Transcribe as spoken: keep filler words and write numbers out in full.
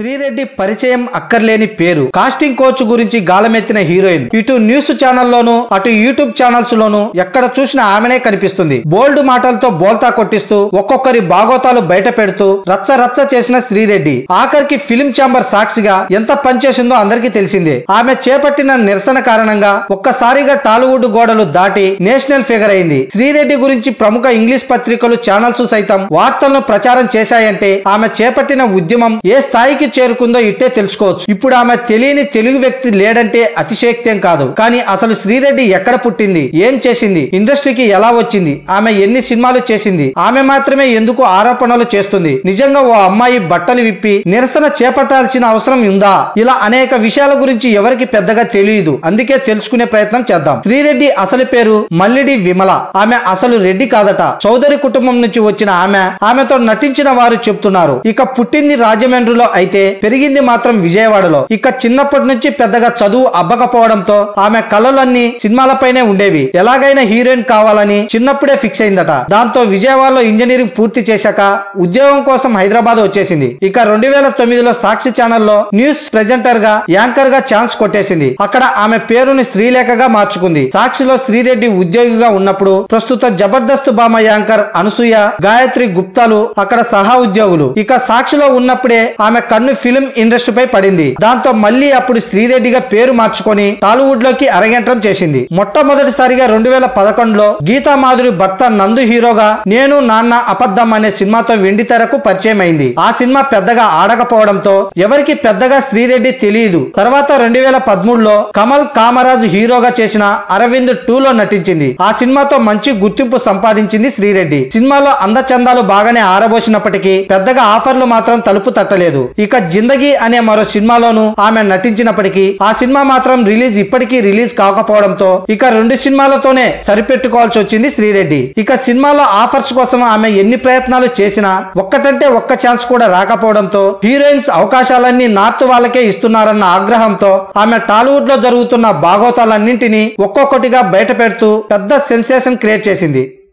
శ్రీరెడ్డి పరిచయం అక్కర్లేని పేరు. కాస్టింగ్ కోచ్ గురించి గాలమెత్తిన హీరోయిన్. ఇటు న్యూస్ ఛానల్లోనూ అటు యూట్యూబ్ ఛానల్స్ లోనూ ఎక్కడ చూసినా ఆమెనే కనిపిస్తుంది. బోల్డ్ మాటలతో బోల్తా కొట్టిస్తూ ఒక్కొక్కరి బాగోతాలు బయట పెడుతూ రచ్చ రచ్చ చేసిన శ్రీరెడ్డి ఆఖరికి ఫిలిం ఛాంబర్ సాక్షిగా ఎంత పనిచేసిందో అందరికీ తెలిసిందే. ఆమె చేపట్టిన నిరసన కారణంగా ఒక్కసారిగా టాలీవుడ్ గోడలు దాటి నేషనల్ ఫిగర్ అయింది. శ్రీరెడ్డి గురించి ప్రముఖ ఇంగ్లీష్ పత్రికలు ఛానల్స్ సైతం వార్తలను ప్రచారం చేశాయంటే ఆమె చేపట్టిన ఉద్యమం ఏ స్థాయికి చేరుకుందో ఇట్టే తెలుసుకోవచ్చు. ఇప్పుడు ఆమె తెలియని తెలుగు వ్యక్తి లేడంటే అతిశయోక్తేం కాదు. కానీ అసలు శ్రీరెడ్డి ఎక్కడ పుట్టింది, ఏం చేసింది, ఇండస్ట్రీకి ఎలా వచ్చింది, ఆమె ఎన్ని సినిమాలు చేసింది, ఆమె మాత్రమే ఎందుకు ఆరోపణలు చేస్తుంది, నిజంగా ఓ అమ్మాయి బట్టలు విప్పి నిరసన చేపట్టాల్సిన అవసరం ఉందా, ఇలా అనేక విషయాల గురించి ఎవరికి పెద్దగా తెలియదు. అందుకే తెలుసుకునే ప్రయత్నం చేద్దాం. శ్రీరెడ్డి అసలు పేరు మల్లిడి విమల. ఆమె అసలు రెడ్డి కాదట. చౌదరి కుటుంబం నుంచి వచ్చిన ఆమె ఆమెతో నటించిన వారు చెప్తున్నారు. ఇక పుట్టింది రాజమండ్రిలో అయితే పెరిగింది మాత్రం విజయవాడలో. ఇక చిన్నప్పటి నుంచి పెద్దగా చదువు అబ్బకపోవడంతో ఆమె కళలన్నీ సినిమాలపైనే ఉండేవి. ఎలాగైనా హీరోయిన్ కావాలని చిన్నప్పుడే ఫిక్స్ అయిందట. దాంతో విజయవాడలో ఇంజనీరింగ్ పూర్తి చేశాక ఉద్యోగం కోసం హైదరాబాద్ వచ్చేసింది. ఇక రెండు వేల తొమ్మిదిలో సాక్షి ఛానల్లో న్యూస్ ప్రెజెంటర్ గా యాంకర్ గా ఛాన్స్ కొట్టేసింది. అక్కడ ఆమె పేరుని శ్రీలేఖగా మార్చుకుంది. సాక్షిలో శ్రీరెడ్డి ఉద్యోగిగా ఉన్నప్పుడు ప్రస్తుత జబర్దస్త్ బామ యాంకర్ అనసూయ, గాయత్రి గుప్తాలు అక్కడ సహా ఉద్యోగులు. ఇక సాక్షిలో ఉన్నప్పుడే ఆమె కన్ను ఫిలిం ఇండస్ట్రీపై పడింది. దాంతో మళ్ళీ అప్పుడు శ్రీరెడ్డిగా పేరు మార్చుకొని టాలీవుడ్ లోకి అరంగేట్రం చేసింది. మొట్టమొదటిసారిగా రెండు వేల పదకొండులో గీతా మాధురి భర్త నందు హీరోగా నేను నాన్న అబద్ధం అనే సినిమాతో వెండి తెరకు పరిచయం అయింది. ఆ సినిమా పెద్దగా ఆడకపోవడంతో ఎవరికి పెద్దగా శ్రీరెడ్డి తెలియదు. తర్వాత రెండు వేల పదమూడులో కమల్ కామరాజ్ హీరోగా చేసిన అరవింద్ టూ లో నటించింది. ఆ సినిమాతో మంచి గుర్తింపు సంపాదించింది శ్రీరెడ్డి. సినిమాలో అందచందాలు బాగానే ఆరబోసినప్పటికీ పెద్దగా ఆఫర్లు మాత్రం తలుపు తట్టలేదు. ఇక జిందగీ అనే మరో సినిమాలోనూ ఆమె నటించినప్పటికీ ఆ సినిమా మాత్రం రిలీజ్ ఇప్పటికీ రిలీజ్ కాకపోవడంతో ఇక రెండు సినిమాలతోనే సరిపెట్టుకోవాల్సి వచ్చింది శ్రీరెడ్డి. ఇక సినిమాలో ఆఫర్స్ కోసం ఆమె ఎన్ని ప్రయత్నాలు చేసినా ఒక్కటంటే ఒక్క ఛాన్స్ కూడా రాకపోవడంతో హీరోయిన్స్ అవకాశాలన్నీ నార్త్ వాళ్ళకే ఇస్తున్నారన్న ఆగ్రహంతో ఆమె టాలీవుడ్ లో జరుగుతున్న బాగోతాలన్నింటినీ ఒక్కొక్కటిగా బయట పెడుతూ పెద్ద సెన్సేషన్ క్రియేట్ చేసింది.